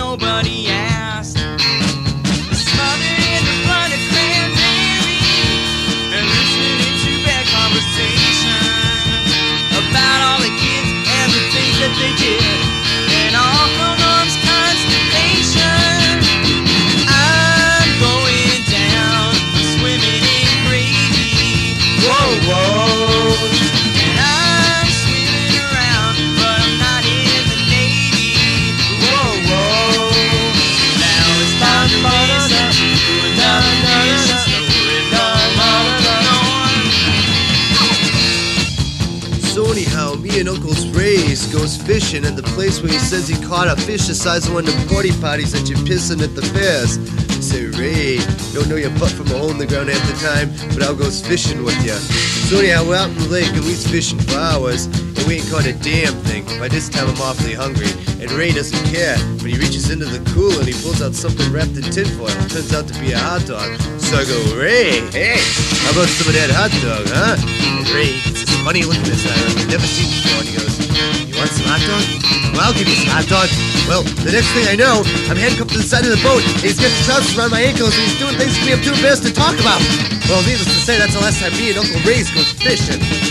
nobody asked. Smothered in the blood of cranberry and listening to bad conversation about all the kids and the things that they did, and all from mom's constipation. I'm going down, swimming in gravy. Whoa, whoa. And I'm swimming around, but I'm not in the Navy. Whoa, whoa. Now it's time to raise up, doing nothing fish, snoring no more. So anyhow, me and Uncle's Ray's goes fishing at the place where he says he caught a fish the size of one of the porty potties that you're pissing at the fairs. I say, Ray, don't know your butt from a hole in the ground at the time, but I'll goes fishing with ya. So anyhow, we're out in the lake and we's fishing for hours, and we ain't caught a damn thing. By this time I'm awfully hungry, and Ray doesn't care, but he reaches into the cooler and he pulls out something wrapped in tinfoil. Turns out to be a hot dog. So I go, Ray, hey, how about some of that hot dog, huh? And Ray gets this funny look in his eye like I've never seen before, and he goes, you want some hot dog? Well, I'll give you some hot dog. Well, the next thing I know, I'm handcuffed to the side of the boat, and he's got the trousers around my ankles, and he's doing things to me I'm too embarrassed to talk about. Well, needless to say, that's the last time me and Uncle Ray's go fishing.